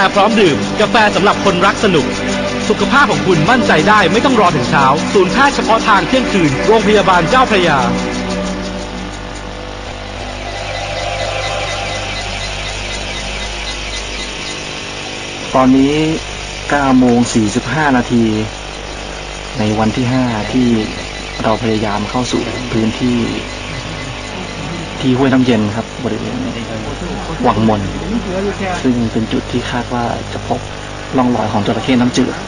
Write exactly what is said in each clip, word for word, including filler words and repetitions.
พร้อมดื่มกาแฟสำหรับคนรักสนุกสุขภาพของคุณมั่นใจได้ไม่ต้องรอถึงเช้าศูนย์แพทย์เฉพาะทางเที่ยงคืนโรงพยาบาลเจ้าพระยาตอนนี้เก้าโมงสี่สิบห้านาทีในวันที่ห้าที่เราพยายามเข้าสู่พื้นที่ที่ห้วยน้ำเย็นครับบริเวณวังมนซึ่งเป็นจุดที่คาดว่าจะพบร่องรอยของจระเข้น้ำจืด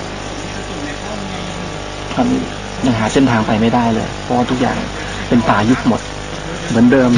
มันยังหาเส้นทางไปไม่ได้เลยเพราะว่าทุกอย่างเป็นป่ายุบหมดเหมือนเดิม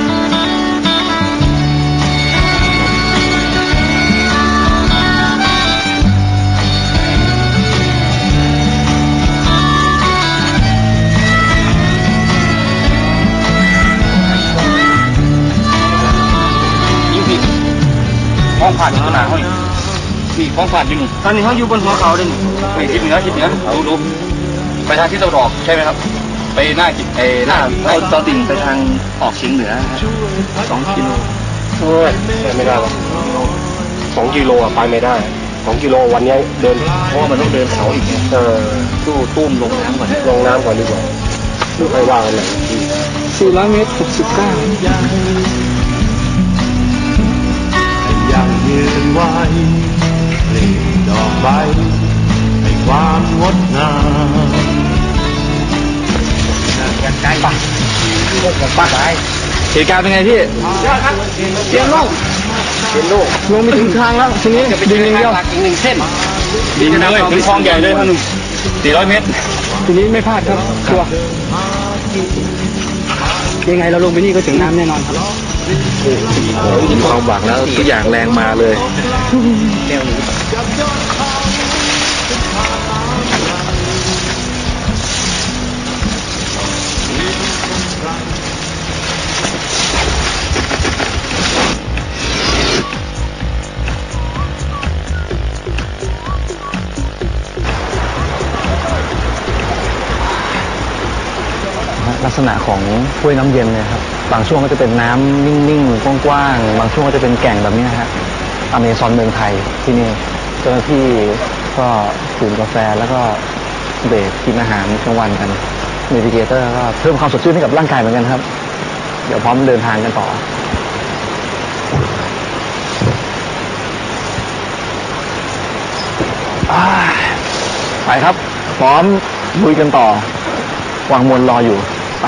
ฟ้องผ่านอยู่ขนาดเขานี่ฟ้องผ่านอยู่ตอนนี้เขาอยู่บนหัวเขาเลยไปทิศเหนือทิศเหนือเอาดูไปทางทิศตะวันออกใช่ไหมครับไปหน้าจิตเอหน้าเราตอดิ่งไปทางออกเฉียงเหนือสองกิโลโอ้ยไม่ได้หรอกสองกิโลไปไม่ได้สองกิโลวันนี้เดินเพราะมันต้องเดินเขาอีกเออตู้ตุ้มลงน้ำก่อนลงน้ำก่อนดีกว่าดูไม่ว่ากันเลยสี่ร้อยเมตรหกสิบเก้ายังยืนไว้เปล่งดอกใบให้ความงดงามกันใกล้ปะพวกกับป้าไปเหตุการณ์เป็นไงพี่ยอดครับเสียงลูกเสียงลูกลงไม่ถึงทางแล้วทีนี้จะไปดึงเดียวอีกหนึ่งเส้นดึงเลยเป็นคลองใหญ่เลยท่านหนึ่งสี่ร้อยเมตรทีนี้ไม่พลาดครับชัวร์ยังไงเราลงไปนี่ก็ถึงน้ำแน่นอนครับมีความหวังแล้วทุกอย่างแรงมาเลยลักษณะของห้วยน้ำเย็นเนี่ยครับบางช่วงก็จะเป็นน้ำนิ่งๆกว้างๆบางช่วงก็จะเป็นแก่งแบบนี้ฮะอเมซอนเมืองไทยที่นี่เจ้าหน้าที่ก็ดื่มกาแฟแล้วก็เบรกกินอาหารกลางวันกันเนวิเกเตอร์ก็เพิ่มความสดชื่นให้กับร่างกายเหมือนกันครับเดี๋ยวพร้อมเดินทางกันต่อไปครับพร้อมลุยกันต่อวางมวลรออยู่ไป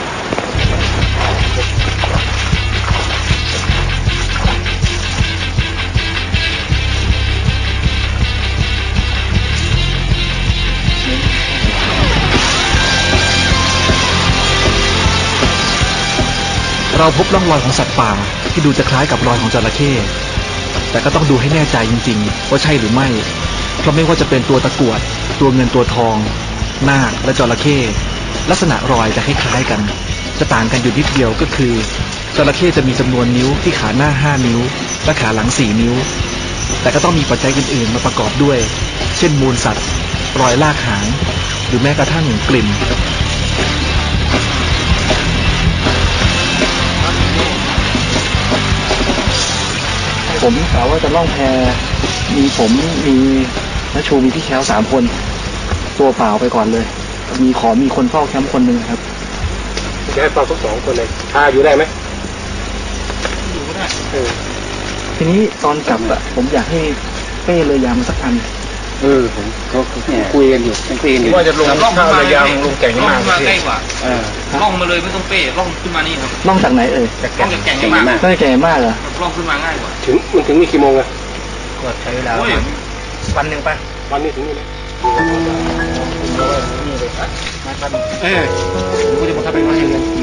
เราพบร่องรอยของสัตว์ป่าที่ดูจะคล้ายกับรอยของจระเข้แต่ก็ต้องดูให้แน่ใจจริงๆว่าใช่หรือไม่เพราะไม่ว่าจะเป็นตัวตะกรวดตัวเงินตัวทองนาคและจระเข้ลักษณะรอยจะคล้ายๆกันจะต่างกันอยู่นิดเดียวก็คือจระเข้จะมีจำนวนนิ้วที่ขาหน้าห้านิ้วและขาหลังสี่นิ้วแต่ก็ต้องมีปัจจัยอื่นๆมาประกอบด้วยเช่นมูลสัตว์รอยลากหางหรือแม้กระทั่งกลิ่นผมกล่าวว่าจะล่องแพมีผมมีนัชชูมีพี่แคล้วสามคนตัวเปล่าไปก่อนเลยมีขอมีคนเฝ้าแคมป์คนหนึ่งครับจะให้เฝ้าทุกสองคนเลยพาอยู่ได้ไหมอยู่ก็ได้ทีนี้ตอนกลับอะผมอยากให้เป้เลยยามาสักอันเออผมเขาคุยกันอยู่คุยกันอยู่ว่าจะลงล่องมาเลยยางลงแก่งมาใกล้กว่าล่องมาเลยไม่ต้องเป้ล่องขึ้นมานี่ครับล่องจากไหนเอ่ยจากแก่งมากได้แก่มากเหรอล่องขึ้นมาง่ายกว่าถึงมันถึงนี่กี่โมงอะก็ใช้เวลาวันหนึ่งป่ะวันนี้ถึงนี่เลยเออกูจะมาทำเป็นวันเดือน